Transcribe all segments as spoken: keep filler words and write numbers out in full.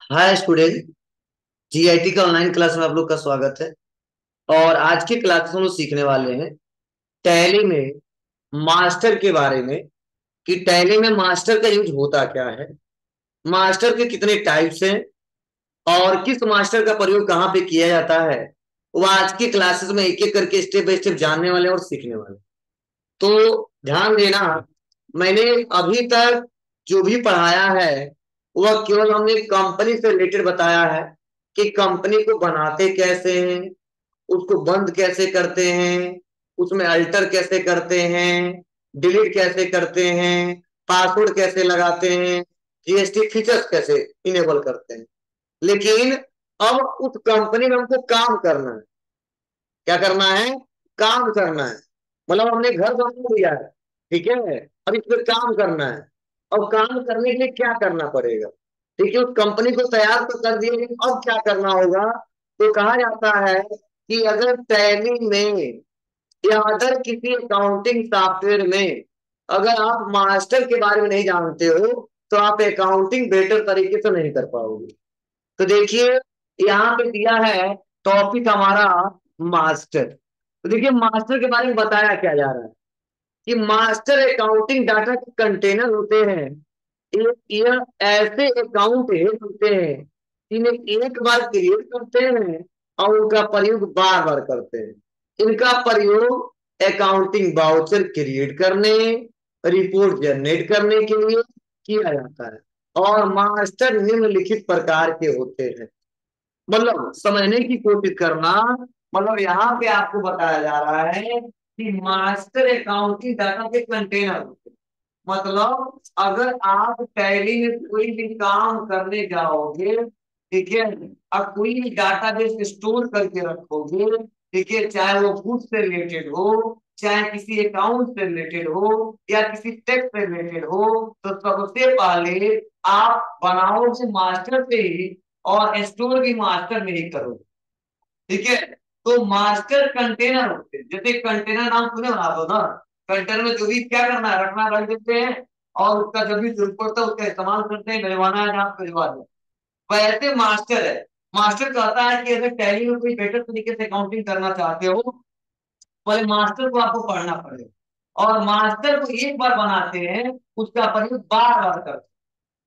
हाय student. GIT का online class में आप लोग का स्वागत है। और आज के क्लास में हम लोग सीखने वाले हैं टैली में मास्टर के बारे में कि टैली में मास्टर का यूज होता क्या है, मास्टर के कितने टाइप्स हैं और किस मास्टर का प्रयोग कहाँ पे किया जाता है। वो आज की क्लासेस में एक एक करके स्टेप बाय स्टेप जानने वाले हैं और सीखने वाले हैं। तो ध्यान देना, मैंने अभी तक जो भी पढ़ाया है वह केवल हमने कंपनी से रिलेटेड बताया है कि कंपनी को बनाते कैसे हैं, उसको बंद कैसे करते हैं, उसमें अल्टर कैसे करते हैं, डिलीट कैसे करते हैं, पासवर्ड कैसे लगाते हैं, जीएसटी फीचर्स कैसे इनेबल करते हैं। लेकिन अब उस कंपनी में हमको काम करना है। क्या करना है? काम करना है। मतलब हमने घर बना लिया है, ठीक है, अब इस पर काम करना है। और काम करने के लिए क्या करना पड़ेगा? ठीक है, उस कंपनी को तैयार तो कर दिया, लेकिन अब क्या करना होगा? तो कहा जाता है कि अगर टैली में या अदर किसी अकाउंटिंग सॉफ्टवेयर में अगर आप मास्टर के बारे में नहीं जानते हो तो आप अकाउंटिंग बेटर तरीके से नहीं कर पाओगे। तो देखिए, यहाँ पे दिया है टॉपिक हमारा मास्टर। तो देखिए, मास्टर के बारे में बताया क्या जा रहा है कि मास्टर अकाउंटिंग डाटा के कंटेनर होते हैं। ये ये ऐसे अकाउंट हेड होते हैं जिन्हें एक बार क्रिएट करते हैं और उनका प्रयोग बार बार करते हैं। इनका प्रयोग अकाउंटिंग बाउचर क्रिएट करने, रिपोर्ट जनरेट करने के लिए किया जाता है। और मास्टर निम्नलिखित प्रकार के होते हैं। मतलब समझने की कोशिश करना, मतलब यहाँ पे आपको बताया जा रहा है कि मास्टर अकाउंटिंग डाटा के कंटेनर होते हैं। मतलब अगर आप टैली में कोई भी काम करने जाओगे, ठीक है, अब कोई भी डाटाबेस स्टोर करके रखोगे, ठीक है, चाहे वो बुक से रिलेटेड हो, चाहे किसी अकाउंट से रिलेटेड हो या किसी टेक्स्ट से रिलेटेड हो, तो सबसे पहले आप बनाओगे मास्टर से ही और स्टोर भी मास्टर में ही करोगे। ठीक है, तो मास्टर कंटेनर होते हैं। जैसे कंटेनर नाम सुने बना दो ना, कंटेनर में जो भी क्या करना है रखना रख देते हैं और उसका जब भी जरूरत पड़ता है उसका इस्तेमाल करते हैं, भिजवाना है जहाँ भिजवा दो। वैसे मास्टर है। मास्टर कहता है कि अगर टैली में कोई बेटर तरीके से अकाउंटिंग करना चाहते हो, पहले मास्टर को आपको पढ़ना पड़ेगा। और मास्टर को एक बार बनाते हैं, उसका प्रयोग बार बार करते हैं।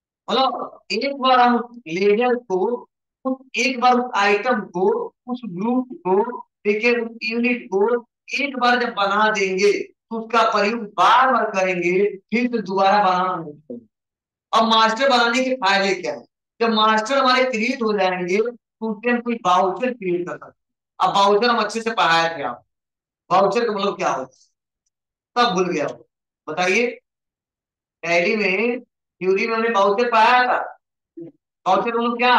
मतलब एक बार हम उस लेजर को, उस एक बार उस आइटम को, उस ग्रुप को, ठीक है, उस यूनिट को एक बार जब बना देंगे तो उसका प्रयोग बार बार करेंगे, फिर से दोबारा बनाना नहीं पड़ेगा। अब मास्टर बनाने के फायदे क्या है? जब मास्टर हमारे क्रिएट हो जाएंगे तो उससे हम कोई बाउचर क्रिएट कर सकते हैं। अब बाउचर हम अच्छे से पढ़ाए थे आप, बाउचर का मतलब क्या होता है सब भूल गया हो, बताइए। डायरी में थ्योरी में हमने बाउचर पढ़ाया था। बाउचर मतलब क्या?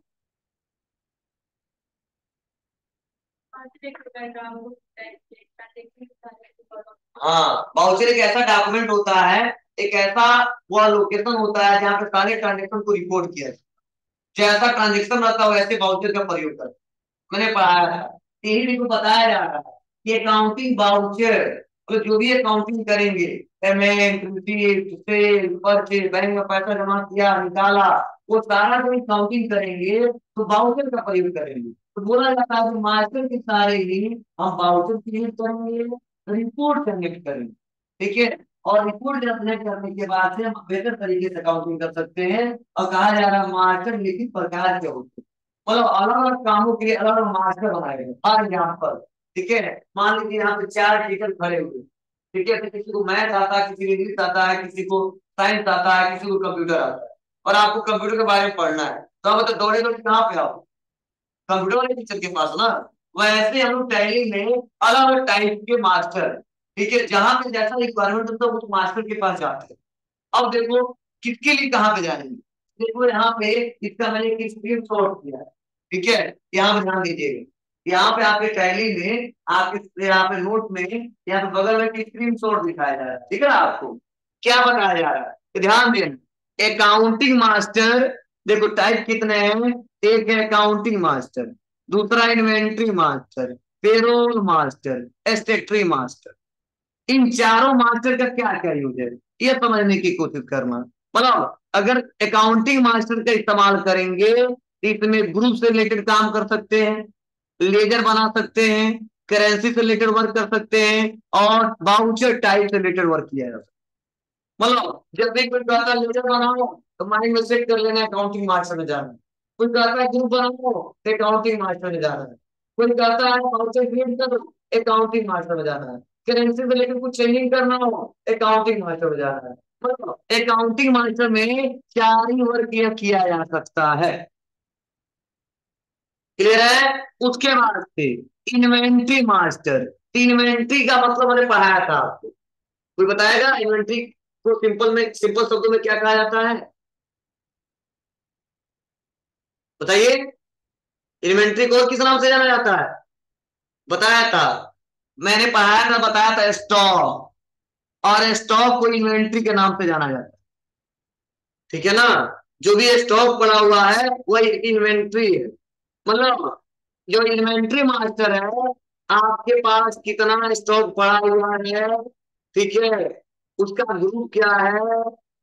हाँ, बाउचर एक ऐसा डॉक्यूमेंट होता है, एक ऐसा वह लोकेशन होता है जहाँ पे सारे ट्रांजेक्शन को रिपोर्ट किया जाए। जैसा ट्रांजेक्शन रहता है वैसे बाउचर का प्रयोग करते हैं। मैंने पढ़ाया था, यही को बताया जा रहा है कि अकाउंटिंग बाउचर, तो जो भी अकाउंटिंग करेंगे, payment, receipt, sale, purchase, bank में पैसा जमा किया निकाला, वो सारा जो अकाउंटिंग करेंगे तो बाउचर का प्रयोग करेंगे। तो बोला जाता है कि मास्टर के सारे ही हम बाउचर क्रिएट करेंगे, रिपोर्ट जनरेट करेंगे। ठीक है, और रिपोर्ट जनरेट करने के बाद से हम बेहतर तरीके से अकाउंटिंग कर सकते हैं। और कहा जा रहा है मास्टर लिखित प्रकार के होते हैं। मतलब अलग अलग कामों के लिए अलग अलग मास्टर बनाए गए। फॉर एग्जाम्पल, ठीक है, मान लीजिए यहाँ पे चार टीचर खड़े हुए, ठीक है, तो किसी को मैथ आता है, किसी को इंग्लिश आता है, किसी को साइंस आता है, किसी को कंप्यूटर आता है, और आपको कंप्यूटर के बारे में पढ़ना है, तो आप तो दौड़े दौड़े कहाँ पे आओ? कंप्यूटर वाले टीचर के पास ना। वैसे हम लोग टैली में अलग अलग टाइप के मास्टर, ठीक है, जहां पे जैसा रिक्वायरमेंट होता है उस मास्टर के पास जाते हैं। अब देखो किसके लिए कहाँ पे जाएंगे। देखो यहाँ पे इसका मैंने एक स्क्रीन शॉट किया है, ठीक है, यहाँ पे ध्यान दीजिएगा। यहाँ पे आपके टैली में आपके यहाँ पे नोट में यहाँ पे बगल में एक स्क्रीन शॉट दिखाया जा रहा है, ठीक है ना आपको? क्या बताया जा रहा है तो ध्यान देना। अकाउंटिंग मास्टर, देखो टाइप कितने हैं? एक है अकाउंटिंग मास्टर, दूसरा inventory master, payroll master, statutory master. इन चारों मास्टर का क्या क्या यूज है ये समझने की कोशिश करना। मतलब अगर अकाउंटिंग मास्टर का इस्तेमाल करेंगे तो इसमें ग्रुप से रिलेटेड काम कर सकते हैं, लेजर बना सकते हैं, करेंसी से रिलेटेड वर्क कर सकते हैं, और बाउचर टाइप से रिलेटेड वर्क किया जा सकता है। मतलब जब भी कोई कहता है लेजर बनाओ तो माइंड में सेट कर लेना अकाउंटिंग मास्टर में जाना है। कोई कहता है ग्रुप बनाओ तो अकाउंटिंग मास्टर में जाना है। कोई कहता है बाउचर क्रिएट करो, अकाउंटिंग मास्टर में जाना है। करेंसी से रिलेटेड कुछ चेंजिंग करना हो, अकाउंटिंग मास्टर में जाना है। मतलब अकाउंटिंग मास्टर में चार ही वर्ग किया किया जा सकता है। क्लियर है? उसके बाद से इन्वेंट्री मास्टर। इन्वेंट्री का मतलब मैंने पढ़ाया था आपको, कोई बताएगा इन्वेंट्री को सिंपल में, सिंपल शब्दों में क्या कहा जाता है? बताइए। इन्वेंट्री को किस नाम से जाना जाता है? बताया था, मैंने पढ़ाया था, बताया था स्टॉक। और स्टॉक को इन्वेंट्री के नाम से जाना जाता है। ठीक है ना? जो भी स्टॉक पड़ा हुआ है वही इन्वेंट्री है। मतलब जो इन्वेंट्री मास्टर है, आपके पास कितना स्टॉक पड़ा हुआ है, ठीक है, उसका ग्रुप क्या है,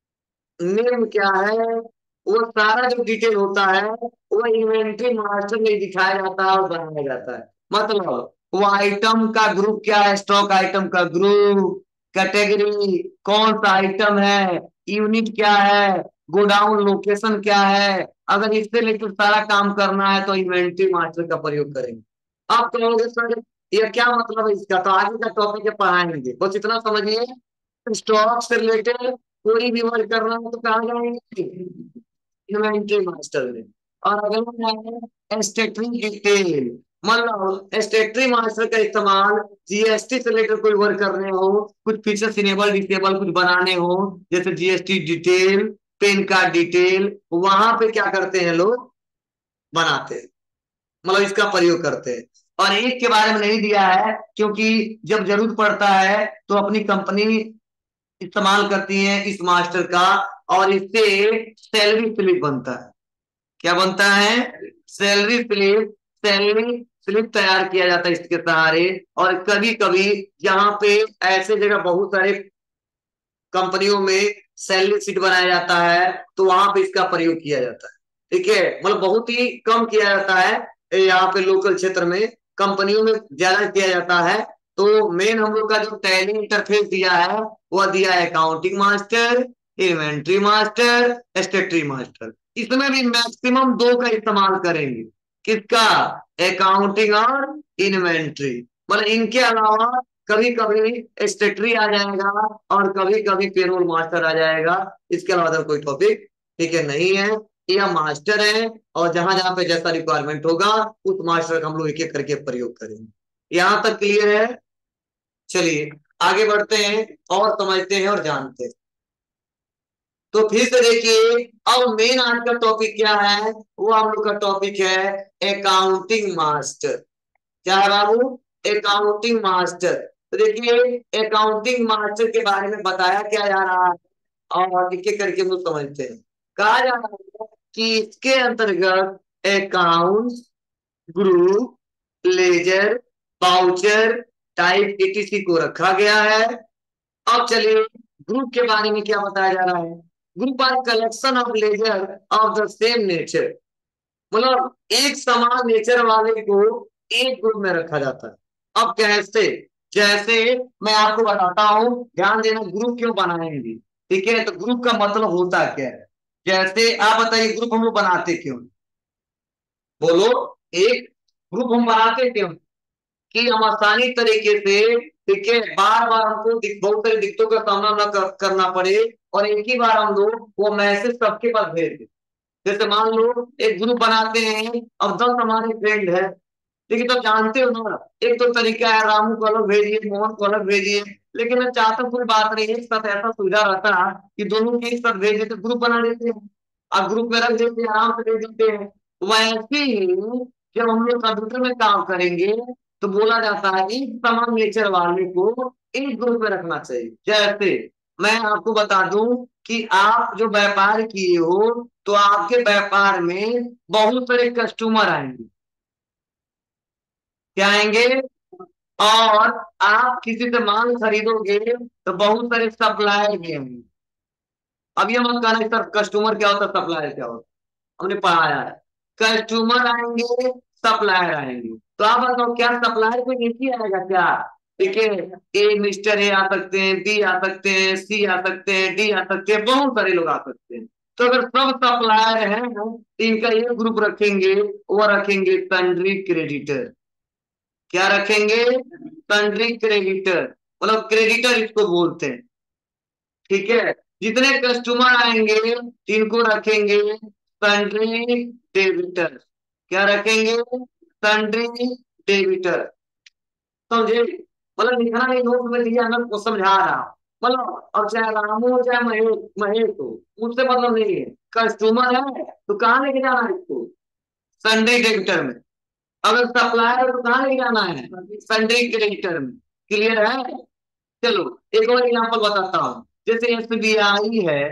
नेम क्या है, वो सारा जो डिटेल होता है वो इन्वेंट्री मास्टर में दिखाया जाता है और बनाया जाता है। मतलब वो आइटम का ग्रुप क्या है, स्टॉक आइटम का ग्रुप, कैटेगरी, कौन सा आइटम है, यूनिट क्या है, गोडाउन लोकेशन क्या है। अगर इससे रिलेटेड सारा काम करना है तो इन्वेंट्री मास्टर का प्रयोग करेंगे। आप कहोगे सर ये क्या मतलब है इसका, तो आगे का टॉपिक है पढ़ाएंगे, बस इतना समझिए। स्टॉक से रिलेटेड कोई भी वर्क करना हो तो कहाँ जाएंगे? इन्वेंट्री मास्टर में। और अगला है स्टेटरी डिटेल। मतलब स्टेटरी मास्टर का इस्तेमाल जीएसटी से रिलेटेड कोई वर्क करने हो, कुछ फीचर्स इनेबल डिसेबल कुछ बनाने हो, जैसे GST detail, PAN card detail, वहां पे क्या करते हैं लोग, बनाते हैं। मतलब इसका प्रयोग करते हैं। और एक के बारे में नहीं दिया है क्योंकि जब जरूरत पड़ता है तो अपनी कंपनी इस्तेमाल करती है इस मास्टर का, और इससे सैलरी स्लिप बनता है। क्या बनता है? Salary slip. सैलरी स्लिप तैयार किया जाता है इसके सहारे। और कभी कभी यहाँ पे ऐसे जगह बहुत सारे कंपनियों में सैलरी शीट बनाया जाता है तो वहां पे इसका प्रयोग किया जाता है। ठीक है, मतलब बहुत ही कम किया जाता है यहाँ पे लोकल क्षेत्र में, कंपनियों में ज्यादा किया जाता है। तो मेन हम लोग का जो टैली इंटरफेस दिया है वह दिया है accounting master, inventory master, statutory master. इसमें भी मैक्सिमम दो का इस्तेमाल करेंगे। किसका? अकाउंटिंग और इन्वेंट्री। मतलब इनके अलावा कभी कभी स्टेटरी आ जाएगा और कभी कभी पेरोल मास्टर आ जाएगा। इसके अलावा अदर कोई टॉपिक ठीक है नहीं है। यह मास्टर है और जहां जहां पे जैसा रिक्वायरमेंट होगा उस मास्टर का हम लोग एक एक करके प्रयोग करेंगे। यहां तक क्लियर है? चलिए आगे बढ़ते हैं और समझते हैं और जानते हैं। तो फिर से देखिए, अब मेन आज का टॉपिक क्या है, वो हम लोग का टॉपिक है अकाउंटिंग मास्टर। क्या है बाबू? Accounting master. तो देखिए अकाउंटिंग मास्टर के बारे में बताया क्या जा रहा है और एक एक करके हम लोग समझते हैं। कहा जा रहा है कि इसके अंतर्गत accounts, group, ledger, voucher, type etc को रखा गया है। अब चलिए ग्रुप के बारे में क्या बताया जा रहा है। Group are collection of ledger of the same nature. मतलब एक समान नेचर वाले को एक ग्रुप में रखा जाता है। अब कैसे? जैसे मैं आपको बताता हूं, ध्यान देना, ग्रुप क्यों बनाएंगे। ठीक है, तो ग्रुप का मतलब होता क्या है। जैसे आप बताइए ग्रुप हम लोग बनाते क्यों? बोलो। एक ग्रुप हम बनाते क्यों? कि हम आसानी तरीके से, ठीक है, बार बार हमको दिक- बहुत सारी दिक्कतों का सामना न कर, करना पड़े, और एक ही बार हम लोग वो मैसेज सबके पास भेज दें। जैसे मान लो एक ग्रुप बनाते हैं, अब दस हमारे फ्रेंड है, लेकिन तो जानते हो ना, एक तो तरीका है रामू को अलग भेजिए, मोहन को अलग भेजिए। लेकिन मैं चाहता हूँ कोई बात नहीं, एक साथ ऐसा सुविधा रहता है कि दोनों के एक साथ भेजे तो ग्रुप बना देते हैं, अब ग्रुप में रख देते हैं, आराम से भेज देते हैं। वैसे ही जब हम लोग कंप्यूटर में काम करेंगे तो बोला जाता है एक समान नेचर वाले को एक ग्रुप में रखना चाहिए। जैसे मैं आपको बता दूं कि आप जो व्यापार किए हो तो आपके व्यापार में बहुत सारे कस्टमर आएंगे। क्या आएंगे? और आप किसी से माल खरीदोगे तो बहुत सारे सप्लायर भी आएंगे। अब ये मत कहना सर कस्टमर क्या होता है सप्लायर क्या होता है, हमने पढ़ाया है। कस्टमर आएंगे, सप्लायर आएंगे, तो आप बताओ क्या सप्लायर कोई एक ही आएगा क्या? ठीक है, ए मिस्टर ए आ सकते हैं, बी आ सकते हैं, सी आ सकते हैं, डी आ सकते हैं, बहुत सारे लोग आ सकते हैं। तो अगर सब सप्लायर हैं तो इनका ये ग्रुप रखेंगे, वो रखेंगे सन्ड्री क्रेडिटर। क्या रखेंगे? सन्ड्री क्रेडिटर, मतलब क्रेडिटर इसको बोलते हैं। ठीक है, जितने कस्टमर आएंगे इनको रखेंगे सन्ड्री डेबिटर। क्या रखेंगे? Sundry debtor. समझे? मतलब लिखना नहीं, नोट में दिया, मैं आपको समझा रहा हूं। मतलब अब चाहे रामू हो चाहे महेश महेश हो, उससे मतलब नहीं है। कस्टमर है तो कहाँ लेके जाना है इसको? सन्ड्री डेबिटर में। अगर सप्लायर है तो कहाँ लेके जाना है? सन्ड्री क्रेडिटर में। क्लियर है? चलो एक और एग्जाम्पल बताता हूँ। जैसे एसबीआई है,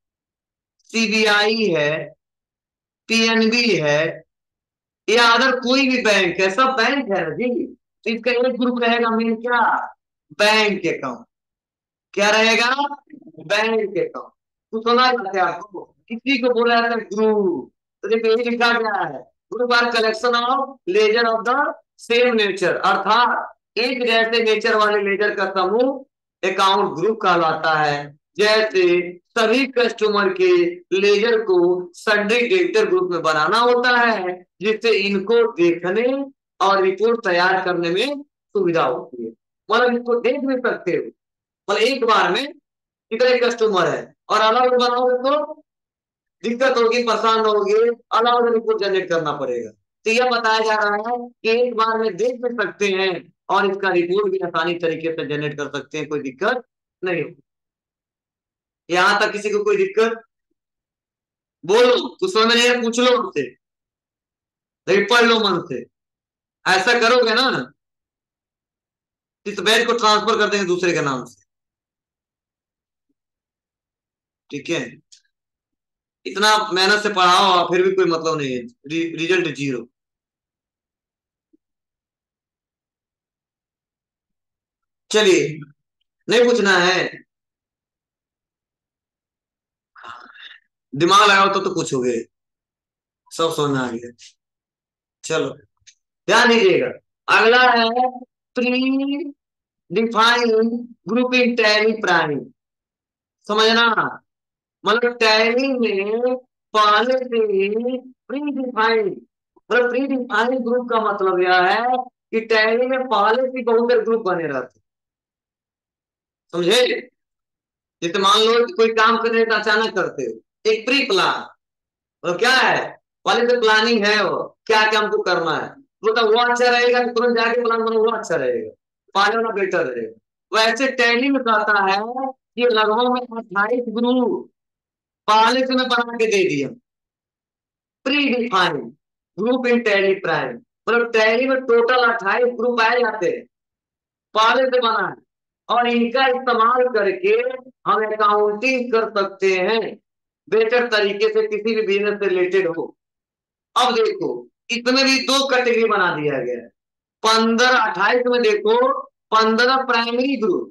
सीबीआई है, पीएनबी है, या अदर कोई भी बैंक है, सब बैंक है ना जी। तो इसका एक ग्रुप रहेगा मेन क्या? Bank account. क्या रहेगा? Bank account. तो सुना जाता है आपको, किसी को बोला जाता है ग्रुप। तो देखो ये लिखा गया है, group are collection of ledger of the same nature, अर्थात एक जैसे नेचर वाले लेजर का समूह अकाउंट ग्रुप कहलाता है। जैसे सभी कस्टमर के लेजर को सन्ड्री डेबिटर ग्रुप में बनाना होता है, जिससे इनको देखने और रिपोर्ट तैयार करने में सुविधा होती है। मतलब इसको देख भी सकते हो, मतलब एक बार में कितने कस्टमर है, और अलग बनाओगे तो दिक्कत होगी, परेशान होगी, अलग अलग रिपोर्ट जनरेट करना पड़ेगा। तो यह बताया जा रहा है कि एक बार में देख भी सकते हैं और इसका रिपोर्ट भी आसानी तरीके से जनरेट कर सकते हैं, कोई दिक्कत नहीं होगी। यहां तक किसी को कोई दिक्कत? बोलो, कुछ समझ में नहीं है पूछ लो उनसे, लेकिन पढ़ लो मन से। ऐसा करोगे ना, इस बैच को ट्रांसफर कर देंगे दूसरे के नाम से। ठीक है, इतना मेहनत से पढ़ाओ और फिर भी कोई मतलब नहीं है, रि, रिजल्ट जीरो। चलिए, नहीं पूछना है? दिमाग लगाओ तो तो पूछोगे, सब समझ में आ गया। चलो ध्यान दीजिएगा, अगला है predefined group in Tally Prime. समझना, मतलब टैली में पहले से ही प्री डिफाइंड, मतलब प्री डिफाइंड ग्रुप का मतलब यह है कि टैली में पहले से बहुत सारे ग्रुप बने रहते। समझे? जैसे मान लो कि कोई काम करने का अचानक करते हो, एक प्री प्लान, तो क्या है? पहले से प्लानिंग है, वो क्या क्या हमको करना है, वो तो वो अच्छा रहेगा कि तुरंत जाके प्लान बनो, वो अच्छा रहेगा, पहले वाला बेटर रहेगा। वैसे टैली में कहता है कि लगभग में अट्ठाईस ग्रुप पहले से मैं बना के दे दिया, predefined group in Tally Prime. मतलब टैली में टोटल अट्ठाईस ग्रुप आए जाते हैं, पहले से बना है, और इनका इस्तेमाल करके हम अकाउंटिंग कर सकते हैं बेहतर तरीके से, किसी भी बिजनेस से रिलेटेड हो। अब देखो, इसमें भी दो कैटेगरी बना दिया गया है। पंद्रह अट्ठाईस में देखो, पंद्रह प्राइमरी ग्रुप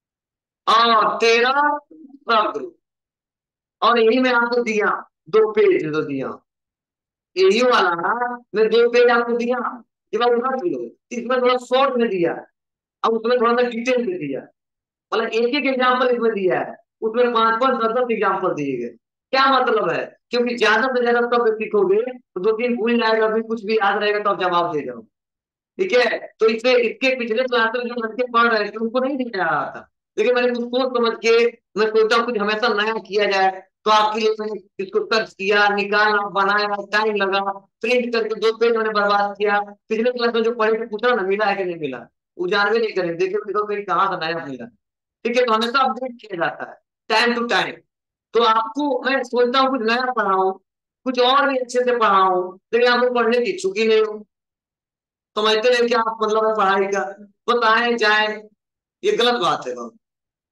और तेरह सब ग्रुप, और यही मैं आपको दिया दो पेज जो दिया, यही वाला मैं दो पेज आपको दिया, ये बात उठा लो। इसमें थोड़ा शॉर्ट में दिया है, अब उसमें थोड़ा सा डिटेल में दिया है। मतलब एक एक एग्जाम्पल इसमें दिया है, उसमें पांच पांच दस दस एग्जाम्पल दिए गए। क्या मतलब है? क्योंकि ज्यादा से ज्यादा तब सीखोगे तो दो तीन भूल जाएगा, भी कुछ भी याद रहेगा तो आप जवाब दे जाओ। ठीक है, तो इससे इसके पिछले क्लास में जो लड़के पढ़ रहे थे उनको नहीं दिया रहा था, लेकिन मैंने कुछ सोच समझ के, मैं सोचा कुछ हमेशा नया किया जाए, तो आपके लिए मैंने इसको सर्च किया, निकाला, बनाया, टाइम लगा, प्रिंट करके दो पेज मैंने बर्बाद किया। पिछले क्लास में जो पढ़े थे पूछा ना मिला है कि नहीं मिला, वो जानवे नहीं करें, देखे देखो कहीं कहाँ से नया मिला। ठीक है, तो हमेशा अपडेट किया जाता है टाइम टू टाइम। तो आपको मैं सोचता हूँ कुछ नया पढ़ाऊं, कुछ और भी अच्छे से पढ़ाऊं, लेकिन आपको पढ़ने की इच्छुक ही नहीं हो। समझते हैं क्या आप मतलब है पढ़ाई का? बताएं जाए, ये गलत बात है बहुत।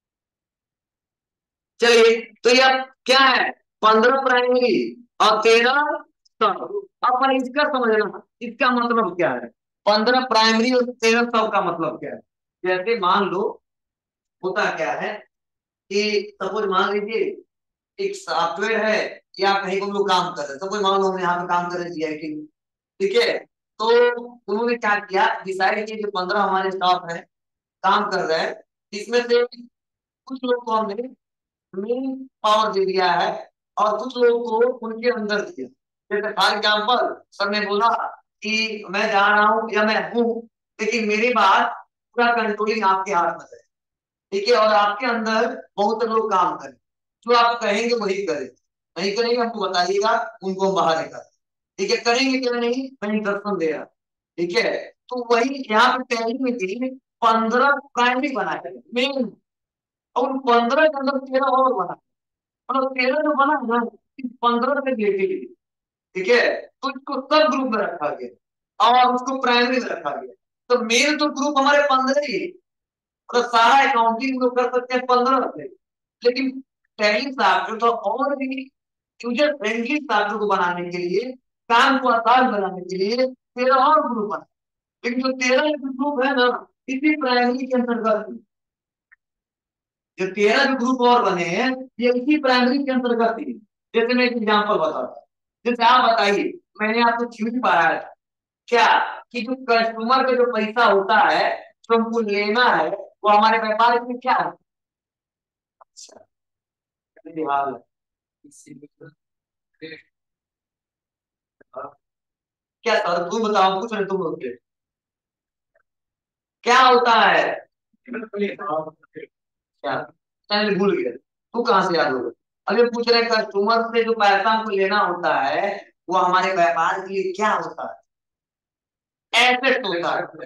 चलिए, तो ये क्या है? पंद्रह प्राइमरी और तेरह सब। अपन इसका समझना, इसका मतलब क्या है? पंद्रह प्राइमरी और तेरह सब का मतलब क्या है? जैसे मान लो, होता क्या है कि सपोज मान लीजिए एक सॉफ्टवेयर है या कहीं हम लोग काम कर रहे हैं, तो कोई मान लो हम यहाँ पे काम कर रहे हैं जीआईटी में, ठीक है। तो उन्होंने क्या किया, डिसाइड किया जो पंद्रह हमारे स्टाफ है काम कर रहे हैं, इसमें से कुछ लोग को हमने मेन पावर दे दिया है और कुछ लोगों को उनके अंदर दिया। जैसे फॉर एग्जाम्पल सर ने बोला कि मैं जा रहा हूँ या मैं हूँ, लेकिन मेरी बात पूरा कंट्रोलिंग आपके हाथ में है, ठीक है। और आपके अंदर बहुत लोग काम करें, जो आप कहेंगे वही करें, नहीं करेंगे हमको बताइएगा, उनको हम बाहर निकाल, ठीक है। करेंगे क्या नहीं, मैं इंस्ट्रक्शन दे रहा, ठीक है। तो वही यहाँ पे टैली में थी, पंद्रह प्राइमरी बनाए मेन, और पंद्रह के अंदर तेरह और बना, मतलब तेरह जो बना ना, पंद्रह से रिलेटेड, ठीक है। तो इसको सब ग्रुप में रखा गया और उसको प्राइमरी में रखा गया। तो मेन तो ग्रुप हमारे पंद्रह ही, मतलब सारा अकाउंटिंग लोग कर सकते हैं पंद्रह से, लेकिन टैली सॉफ्टवेयर तो और भी यूजर फ्रेंडली सॉफ्टवेयर को बनाने के लिए, काम को आसान बनाने के लिए तेरह और ग्रुप बना। लेकिन जो तेरह ग्रुप है ना, इसी प्राइमरी के अंतर्गत, जो तेरह जो ग्रुप और बने हैं ये इसी प्राइमरी के अंतर्गत ही। जैसे मैं एक एग्जाम्पल बताता हूँ, जैसे आप बताइए, मैंने आपको थ्योरी पढ़ाया था क्या, कि जो कस्टमर का जो पैसा होता है जो हमको लेना है, वो हमारे व्यापार में क्या है। अच्छा, हाल है। क्या सर तुम बताओ, कुछ नहीं तुम लोग के। क्या होता है क्या, पहले भूल गए, तू कहाँ से याद होगा। अभी पूछ रहे कस्टमर से जो पैसा हमको लेना होता है, वो हमारे व्यापार के लिए क्या होता है, एसेट होता है।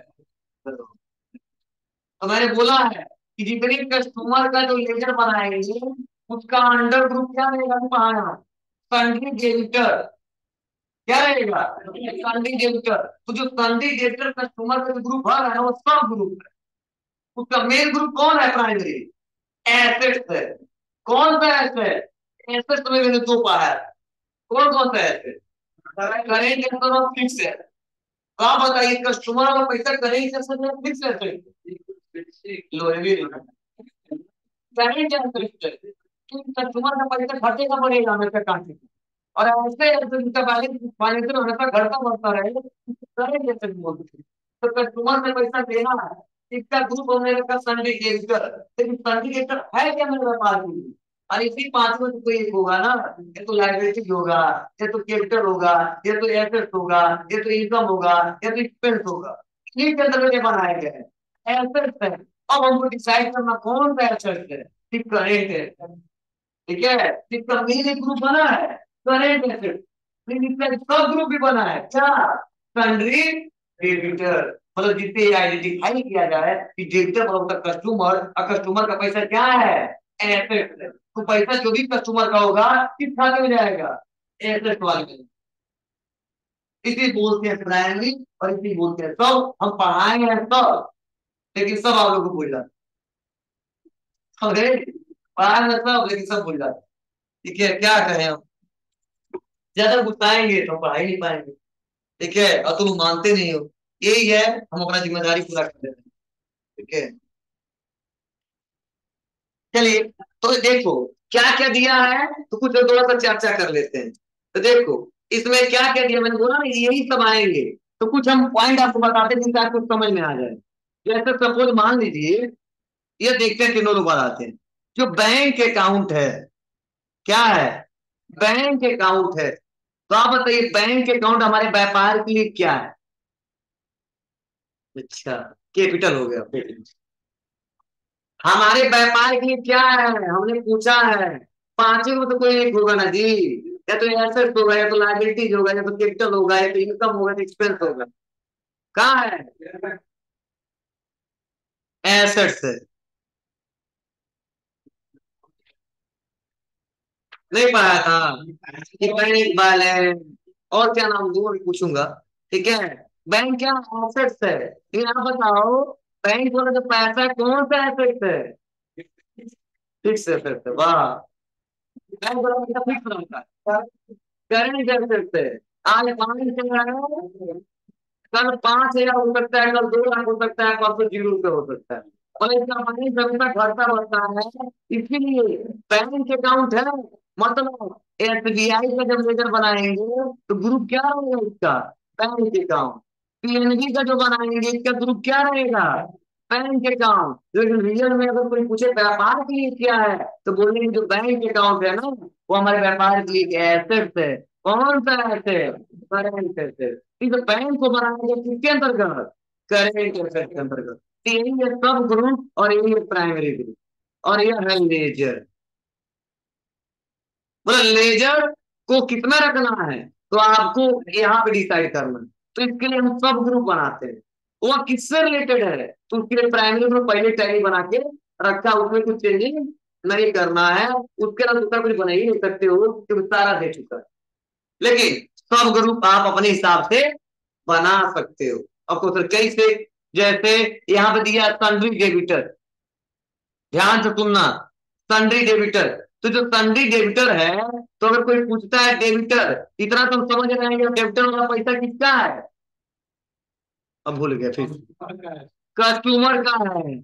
तो मैंने बोला है कि जितने कस्टमर का जो लेजर बनाएंगे, उसका अंडर ग्रुप क्या रहेगा, पढ़ाना सन्डी डेबिटर, क्या रहेगा सन्डी डेबिटर। तो जो सन्डी डेबिटर कस्टमर का जो ग्रुप है ना, वो सब ग्रुप है। उसका मेन ग्रुप कौन है, प्राइमरी एसेट्स है। कौन सा एसेट, एसेट्स में मैंने दो पढ़ा है, कौन कौन सा एसेट, करेंट एसेट और फिक्स है। तो आप बताइए कस्टमर का पैसा करेंट एसेट है फिक्स एसेट, लो ये करेंट एसेट, कस्टमर का पैसा घटेगा बढ़ेगा हमेशा कांटे, और ऐसे उनका बैलेंस फाइनेंशियल हमेशा घटता बढ़ता रहेगा, करेंट एसेट बोलते हैं। तो कस्टमर से पैसा लेना है, इसका ग्रुप हमने रखा सिंडिकेटर, लेकिन सिंडिकेटर है क्या मेरे व्यापार के लिए, और इसी पांच में से कोई एक होगा ना, ये तो लाइबिलिटी होगा, ये तो कैपिटल होगा, ये तो एसेट होगा, ये तो इनकम होगा, ये तो एक्सपेंस होगा। इन्हीं के अंदर ये बनाए गए हैं एसेट है। अब हमको डिसाइड करना कौन सा एसेट है, ठीक करेंट है, ठीक है। इसका मेन एक ग्रुप बना है करेंट एसेट, लेकिन इसका सब ग्रुप भी बना है क्या, सन्ड्री डेबिटर। मतलब जिससे आइडेंटिफाई किया जाए कि डेबिटर मतलब उसका कस्टमर, और कस्टमर का पैसा क्या है, एसेट। तो पैसा जो भी कस्टमर का होगा किस खाते में जाएगा, एसेट वाले में। इसी बोलते हैं प्राइमरी, और इसी बोलते हैं सब, हम पढ़ाएंगे सब, लेकिन सब आप लोग को भूल जाते, अरे पढ़ाएंगे सब लेकिन सब भूल जाते, ठीक है। क्या कहें हम, ज्यादा गुस्साएंगे तो पढ़ा ही नहीं पाएंगे, ठीक है। और तुम मानते नहीं हो, यही है, हम अपना जिम्मेदारी पूरा कर देते हैं, ठीक है। चलिए, तो देखो क्या क्या दिया है, तो कुछ थोड़ा सा चर्चा कर लेते हैं। तो देखो इसमें क्या क्या दिया, मैंने बोला ना यही सब आएंगे, तो कुछ हम पॉइंट आपको बताते हैं जिनसे आपको समझ में आ जाए। जैसे सपोज मान लीजिए, ये देखते हैं तीनों लोग बताते हैं, जो बैंक अकाउंट है, क्या है, बैंक अकाउंट है। तो आप बताइए बैंक अकाउंट हमारे व्यापार के लिए क्या है। अच्छा, कैपिटल हो गया। हमारे व्यापार के लिए क्या है, हमने पूछा है, पांचों में तो कोई एक होगा ना जी, या तो एसेट होगा, या तो लाइबिलिटीज होगा, या तो कैपिटल होगा, या तो इनकम होगा, या एक्सपेंस होगा। कहाँ है, एसेट्स है। नहीं पाया था, ये बैंक बैलेंस, और क्या नाम दूं अभी पूछूंगा, ठीक है। बैंक क्या एसेट्स है, लेकिन आप बताओ बैंक वाला जो पैसा है कौन सा एसेट है, फिक्स एसेट है, वाह। बैंक वाला पैसा फिक्स रहता है, करंट एसेट है। आज पानी चल रहा है, कल पांच हजार हो सकता है, कल दो लाख हो सकता है, परसों जीरो रुपये हो सकता है, और इसका मनी हमेशा घटता बढ़ता है। इसीलिए बैंक अकाउंट है, मतलब एसबीआई का जब लेजर बनाएंगे तो ग्रुप क्या रहेगा इसका? Bank account. पीएनबी का जो बनाएंगे इसका ग्रुप क्या रहेगा? Bank account. लेकिन रियल में अगर कोई पूछे व्यापार के लिए क्या है तो बोलेंगे जो बैंक अकाउंट है ना वो हमारे व्यापार के लिए एसेट है। कौन सा एसेट? Current asset. इस बैंक को बनाएंगे किसके अंतर्गत? करेंट एसेट के अंतर्गत। तो यही है सब ग्रुप और यही है प्राइमरी ग्रुप। और यह है लेजर। मतलब लेजर को कितना रखना है तो आपको यहाँ पे डिसाइड करना है। तो इसके लिए हम सब ग्रुप बनाते हैं। वो किससे रिलेटेड है तो उसके लिए प्राइमरी ग्रुप पहले टैली बना के रखा, उसमें कुछ चेंजिंग नहीं करना है। उसके अलावा दूसरा कुछ बना ही नहीं सकते हो क्योंकि सारा दे चुका है। लेकिन सब ग्रुप आप अपने हिसाब से बना सकते हो। आपको सर कैसे? जैसे यहाँ पे दिया सन्ड्री डेबिटर। ध्यान से सुनना। Sundry debtor. तो जो सन्ड्री डेबिटर है तो अगर कोई पूछता है डेबिटर इतना तो हम समझ रहे हैं कि डेबिटर वाला पैसा किसका है? अब भूल गया फिर। कस्टमर का है।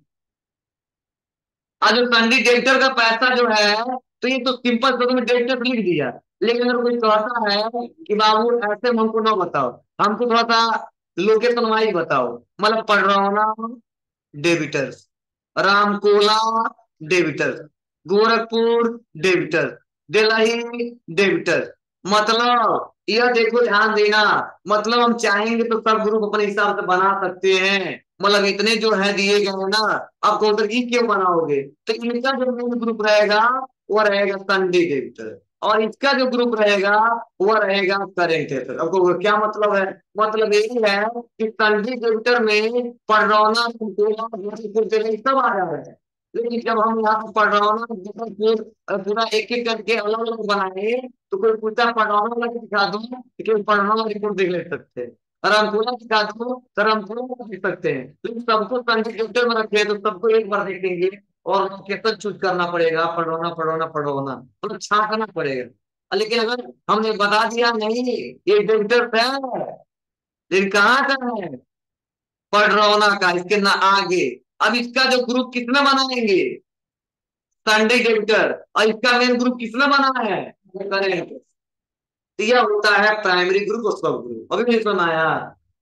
और जो सन्ड्री डेबिटर का पैसा जो है तो ये तो सिंपल शब्द में डेबिटर लिख दिया। लेकिन अगर कोई कहता है कि बाबू ऐसे हमको ना बताओ, हमको थोड़ा सा लोकेशन वाइज बताओ, मतलब Padrauna debtors, Ramkola debtors, Gorakhpur debtors, Delhi debtors. मतलब यह देखो ध्यान देना। मतलब हम चाहेंगे तो सब ग्रुप अपने हिसाब से बना सकते हैं। मतलब इतने जो है दिए गए हैं ना। अब कौन ई क्यों बनाओगे? तो इनका जो मेन ग्रुप रहेगा वो रहेगा संडे डेबिटर। और इसका जो ग्रुप रहेगा वो रहेगा करेंट अफेयर। आपको क्या मतलब है? मतलब यही है कि संडे डेबिटर में पडरौना संतोला गाजीपुर जिले सब आ जा रहे हैं। लेकिन जब हम यहाँ पे पडरौना गाजीपुर अ, पूरा एक एक करके अलग अलग बनाए तो कोई पूछता पडरौना वाला को दिखा दो कि पडरौना वाला रिपोर्ट देख ले सकते हैं। और रामपुरा दिखा दो तो रामपुरा को देख सकते हैं। लेकिन सबको संडे डेबिटर में रखे तो सबको एक बार देखेंगे और लोकेशन चूज करना पड़ेगा। पडरौना पडरौना पडरौना मतलब छांटना पड़ेगा। लेकिन अगर हमने बता दिया नहीं ये डेबिटर है लेकिन कहाँ का है? पडरौना का, इसके ना आगे। अब इसका जो ग्रुप किसने बनाएंगे? Sundry debtor. और इसका मेन ग्रुप किसने बना है? करेंट। तो यह होता है प्राइमरी ग्रुप और सब ग्रुप। अभी नहीं समझ आया?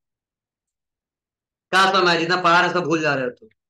क्या समझ? जितना पढ़ा रहे सब भूल जा रहे हो तो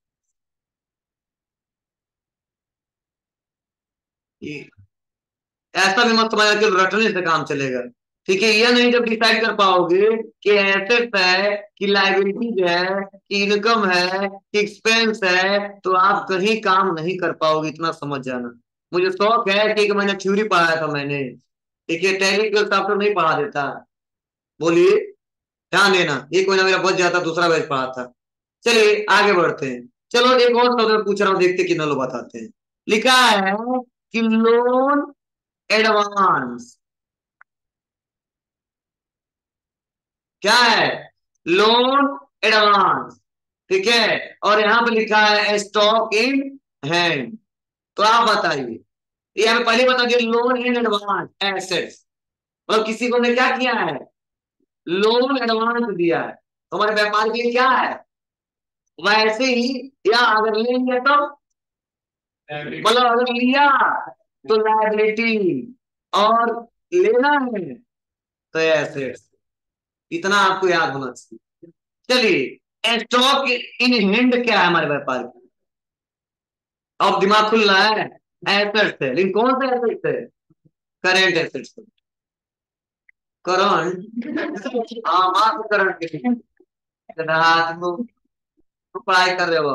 ये ऐसा भी मत समझना कि रटने से काम चलेगा। ठीक है, यह नहीं जब डिसाइड कर पाओगे कि एसेट है कि लाइबिलिटीज है कि इनकम है कि एक्सपेंस है तो आप कहीं काम नहीं कर पाओगे। इतना समझ जाना। मुझे शौक है कि एक महीना थ्योरी पढ़ाया था मैंने। ठीक है, टेक्निकल सॉफ्टवेयर नहीं पढ़ा देता। बोलिए। ध्यान देना, एक महीना मेरा बच जाता, दूसरा बैच पढ़ा था। चलिए आगे बढ़ते हैं। चलो एक और सवाल पूछ रहा हूँ, देखते कितना लोग बताते हैं। लिखा है कि लोन एडवांस क्या है? Loan advance. ठीक है। और यहां पे लिखा है स्टॉक इन हैंड। तो आप बताइए। ये हमें पहले बता दिया लोन इन एडवांस एसेट्स। मतलब किसी को ने क्या किया है? लोन एडवांस दिया है। तो हमारे व्यापार के लिए क्या है? वैसे ही या अगर लेंगे तो मतलब अगर लिया तो लायबिलिटी और लेना है तो एसेट्स। इतना आपको याद होना चाहिए। चलिए स्टॉक इन हैंड क्या है हमारे व्यापार की? अब दिमाग खुल रहा है। एसेट्स है, लेकिन कौन सा एसेट्स है? Current assets. करंट। हाँ मात्र करंट के लिए। हाँ, तुम लोग तुम पढ़ाई कर रहे हो।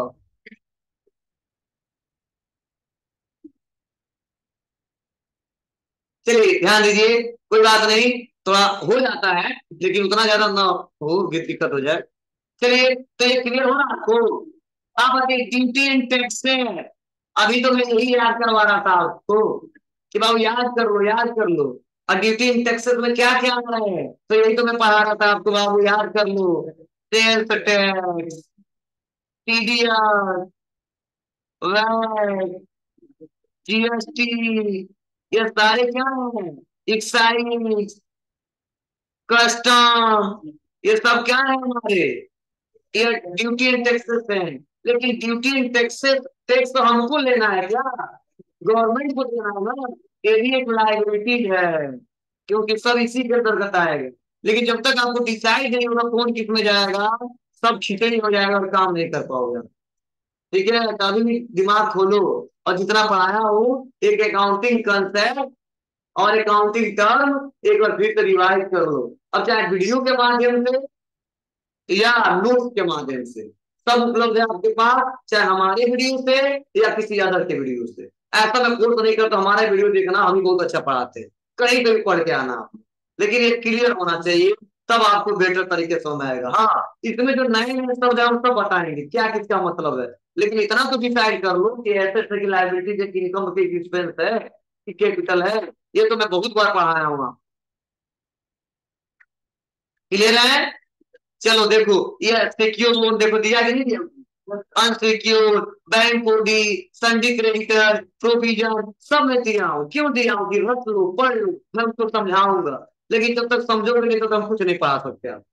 चलिए ध्यान दीजिए। कोई बात नहीं, थोड़ा हो जाता है लेकिन उतना ज्यादा ना हो कि दिक्कत हो जाए। चलिए तो ये क्लियर हो ना आपको? आप आगे ड्यूटी एंड टैक्स से अभी तो मैं यही याद करवा रहा था आपको कि बाबू याद कर लो याद कर लो। और ड्यूटी एंड टैक्सेस में क्या क्या आ रहा है तो यही तो मैं पढ़ा रहा था आपको, बाबू याद कर लो। Sales tax, TDR, VAT, GST, ये सारे क्या है? एक्साइज, कस्टम, ये सब क्या है हमारे? ये ड्यूटी एंड टैक्सेस है। लेकिन ड्यूटी एंड टैक्सेस टैक्स तो हमको लेना है क्या? गवर्नमेंट को देना है ना। ये भी एक लाइबिलिटीज है, क्योंकि सब इसी के अंतर्गत आएगा। लेकिन जब तक आपको डिसाइड नहीं होगा कौन किस में जाएगा, सब खिचड़ी हो जाएगा और काम नहीं कर पाओगे। ठीक है, कभी भी दिमाग खोलो और जितना पढ़ाया हो, एक अकाउंटिंग कंसेप्ट और अकाउंटिंग टर्म एक बार फिर से रिवाइज कर लो। अब चाहे वीडियो के माध्यम से या नोट्स के माध्यम से, सब उपलब्ध है आपके पास, चाहे हमारे वीडियो से या किसी अदर के वीडियो से। ऐसा मैं कोर्स नहीं करता, हमारा वीडियो देखना, हम ही बहुत अच्छा पढ़ाते हैं, कहीं पे भी पढ़ के आना आप, लेकिन ये क्लियर होना चाहिए, तब आपको बेटर तरीके से समझ आएगा। हाँ, इसमें जो नए नए शब्द है हम सब बताएंगे क्या किसका मतलब है, लेकिन इतना तो डिसाइड कर लो कि ऐसे ऐसे की लाइबिलिटी इनकम की एक्सपेंस है कि कैपिटल है, ये तो मैं बहुत बार पढ़ाया हूँ। क्लियर है? चलो देखो, ये सिक्योर लोन देखो दिया कि नहीं दिया, unsecure, bank OD, sundry creditor, provision, सब मैं दिया हूँ। क्यों दिया हूँ कि रख लो, पढ़ लो, मैं उसको समझाऊंगा, लेकिन जब तक समझोगे नहीं तो हम कुछ नहीं पढ़ा सकते आप।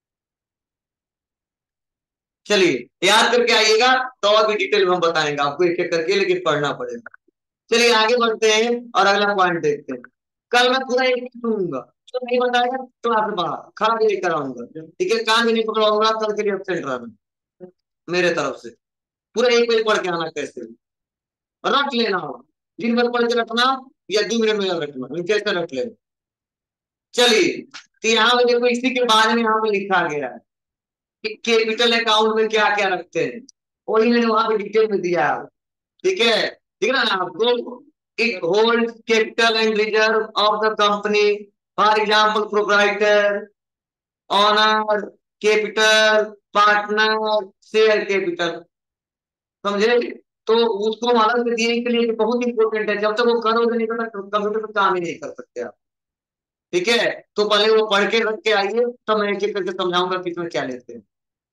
चलिए याद करके आइएगा, तो और भी डिटेल में हम बताएंगे आपको एक एक करके, लेकिन पढ़ना पड़ेगा। चलिए आगे बढ़ते हैं और अगला पॉइंट देखते हैं। कल मैं पूरा एक सुनूंगा, तो नहीं बताएगा क्लास में बाहर खड़ा भी नहीं कराऊंगा, ठीक है, कान भी नहीं पकड़ाऊंगा, कल के लिए अपसेंट रहना मेरे तरफ से। पूरा एक पेज पढ़ के आना कैसे, रट लेना हो, दिन भर पढ़ के रखना या दो मिनट में रखना, कैसे रख लेना। चलिए, तो यहाँ पे देखो इसी के बारे में यहाँ पे लिखा गया है कि कैपिटल अकाउंट में क्या क्या रखते हैं, वही मैंने वहां पे डिटेल में दिया है। ठीक है, दिख रहा है आपको, it hold capital and reserve of the company, for example proprietor, owner capital, partner, share capital, समझे? तो उसको हम अलग से दिए के लिए बहुत इंपॉर्टेंट है, जब तक वो करोगे नहीं तो कंप्यूटर पे काम ही नहीं कर सकते आप। ठीक है, तो पहले वो पढ़ के रख के आइए, तब मैं एक एक करके समझाऊंगा कि इसमें क्या लेते हैं।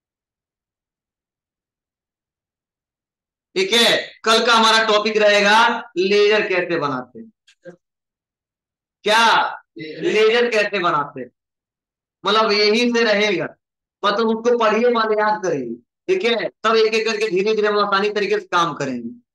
ठीक है, कल का हमारा टॉपिक रहेगा लेजर कैसे बनाते हैं। क्या? लेजर कैसे बनाते हैं, मतलब यही से रहेगा, मतलब उसको पढ़िए वाले याद करिए। ठीक है, तब एक एक करके धीरे धीरे हम आसानी तरीके से काम करेंगे।